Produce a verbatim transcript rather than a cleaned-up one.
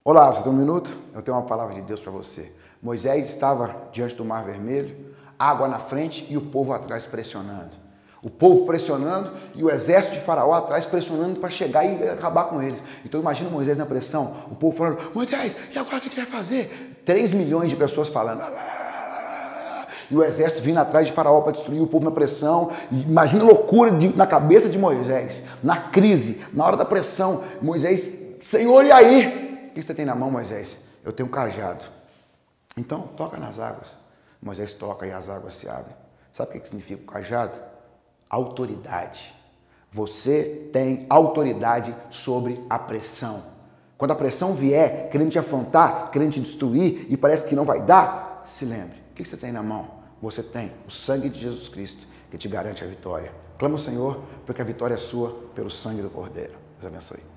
Olá, você tem um minuto? Eu tenho uma palavra de Deus para você. Moisés estava diante do Mar Vermelho, água na frente e o povo atrás pressionando. O povo pressionando e o exército de Faraó atrás pressionando para chegar e acabar com eles. Então imagina Moisés na pressão, o povo falando, Moisés, e agora o que a gente vai fazer? três milhões de pessoas falando. E o exército vindo atrás de Faraó para destruir o povo na pressão. Imagina a loucura de, na cabeça de Moisés, na crise, na hora da pressão. Moisés, Senhor, e aí? O que você tem na mão, Moisés? Eu tenho um cajado. Então, toca nas águas. Moisés toca e as águas se abrem. Sabe o que significa o cajado? Autoridade. Você tem autoridade sobre a pressão. Quando a pressão vier, querendo te afrontar, querendo te destruir e parece que não vai dar, se lembre. O que você tem na mão? Você tem o sangue de Jesus Cristo que te garante a vitória. Clama ao Senhor, porque a vitória é sua pelo sangue do Cordeiro. Deus abençoe.